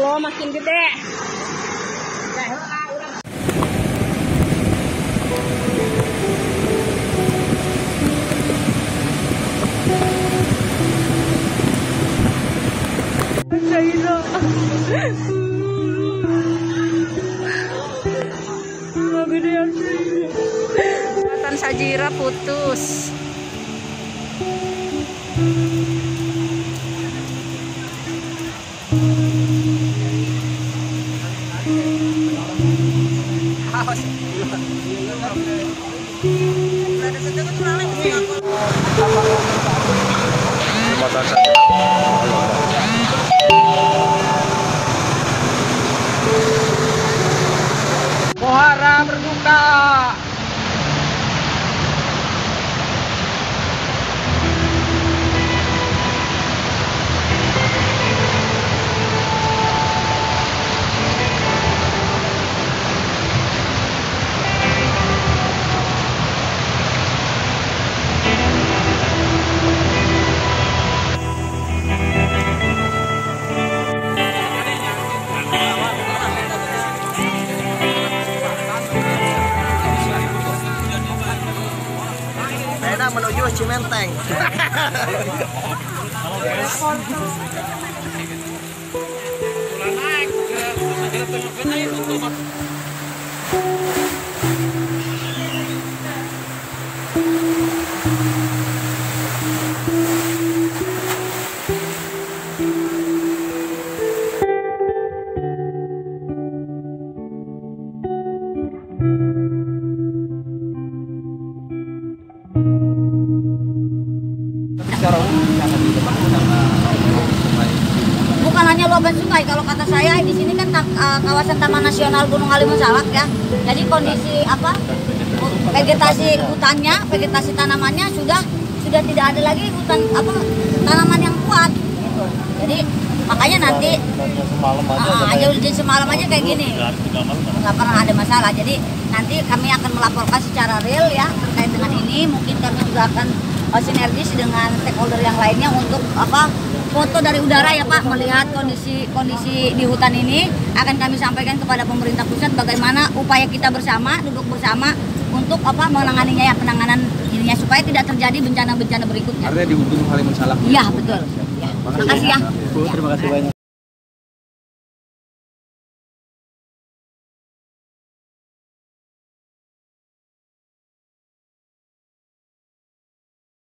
Oh, makin gede. Jembatan Sajira putus. Jembatan Sajira. Pohara berduka. Menuju Cimenteng. Bukan hanya luapan sungai, kalau kata saya di sini kan kawasan Taman Nasional Gunung Halimun Salak ya. Jadi kondisi vegetasi hutannya, vegetasi tanamannya sudah tidak ada lagi tanaman yang kuat. Gitu. Jadi makanya nanti hanya ujian semalam aja kayak gini, nggak pernah ada masalah. Jadi nanti kami akan melaporkan secara real ya terkait dengan ini. Mungkin kami juga akan sinergis dengan stakeholder yang lainnya untuk foto dari udara ya Pak, melihat kondisi di hutan ini akan kami sampaikan kepada pemerintah pusat bagaimana upaya kita bersama, duduk bersama untuk menanganinya ya, penanganan ininya supaya tidak terjadi bencana-bencana berikutnya. Artinya di Gunung Halimun Salak. Iya betul. Ya. Terima kasih ya. Terima kasih banyak.